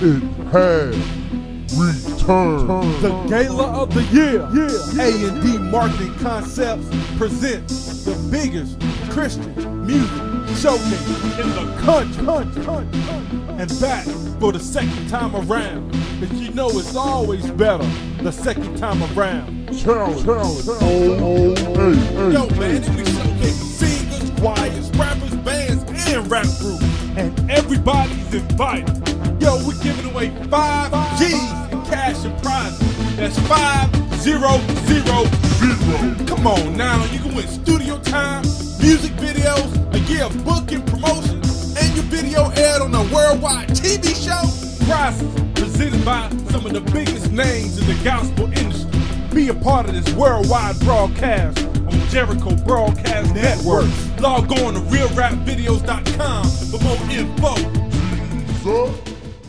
It has returned. The Gala of the Year. A&D Marketing Concepts presents the biggest Christian music showcase in the country. And back for the second time around. But you know it's always better the second time around. Challenge. Yo, man, we showcase singers, choirs, rappers, bands, and rap groups. And everybody's invited. Yo, we're giving away 5 G's in cash and prizes. That's 5-0-0-0. Come on now, you can win studio time, music videos, a year of booking, promotion, and your video aired on a worldwide TV show. Prizes presented by some of the biggest names in the gospel industry. Be a part of this worldwide broadcast on Jericho Broadcast Network. Log on to realrapvideos.com for more info.